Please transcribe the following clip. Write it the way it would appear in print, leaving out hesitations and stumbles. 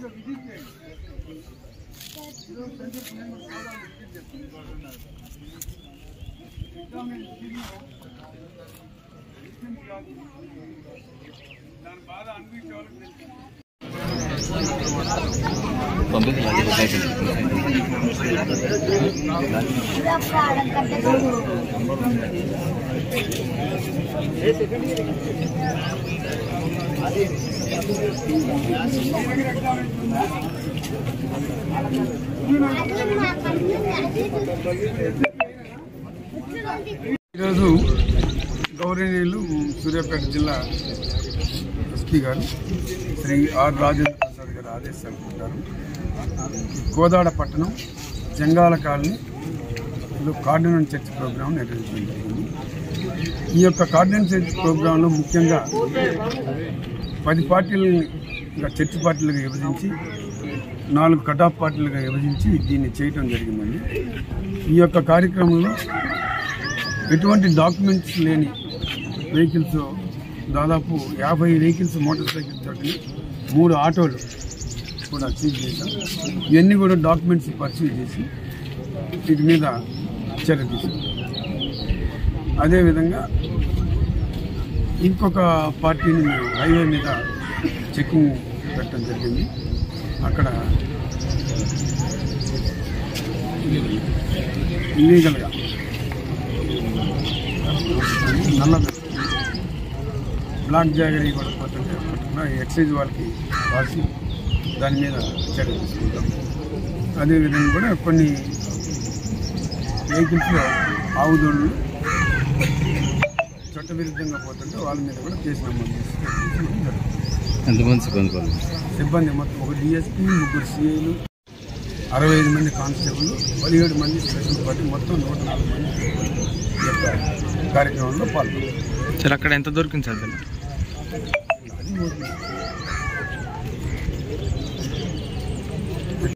ఈరోజు గౌరవనీయులు సూర్యాపేట జిల్లా ఎస్పీ గారు శ్రీ ఆర్ రాజేంద్ర ప్రసాద్ గారి ఆదేశాల ప్రకారం కోదాడ పట్టణం జంగాల కాలనీలో కార్డినెన్స్ చర్చ్ ప్రోగ్రాం నిర్వహించడం జరిగింది. ఈ యొక్క కార్డినెన్స్ చర్చ్ ప్రోగ్రాంలో ముఖ్యంగా 10 పార్టీలని చర్చ్ పార్టీలుగా విభజించి 4 కటాఫ్ పార్టీలుగా విభజించి దీన్ని చేయటం జరిగిందండి. ఈ యొక్క కార్యక్రమంలో ఎటువంటి డాక్యుమెంట్స్ లేని వెహికల్స్ దాదాపు 50 వెహికల్స్ మోటార్ సైకిల్ తోటి 3 ఆటోలు కూడా సీజ్ చేశాం. ఇవన్నీ కూడా డాక్యుమెంట్స్ పరిశీలి చేసి వీటి మీద చర్య తీసుకుంటాం. అదేవిధంగా ఇంకొక పార్టీని మేము హైవే మీద చెకింగ్ పెట్టడం జరిగింది. అక్కడ ఇల్లీగల్గా నల్ల బ్లాక్ జాగరీ కూడా పట్టుకున్న ఎక్సైజ్ వాళ్ళకి రాసి దాని మీద చర్య తీసుకుంటాం. అదేవిధంగా కూడా కొన్ని వెహికల్స్లో ఆవుదోళ్ళు చట్టవిరుద్ధంగా పోతుంటే వాళ్ళ మీద కూడా కేసు నమోదు జరుగుతుంది. ఎంతమంది సిబ్బంది మొత్తం 1 DSP, 3 CIలు, 65 మంది కానిస్టేబుల్, 17 మంది స్పెషల్ పార్టీ, మొత్తం 104 మంది ఈ యొక్క కార్యక్రమంలో పాల్గొన్నారు. సార్ అక్కడ ఎంత దొరికింది సార్? అది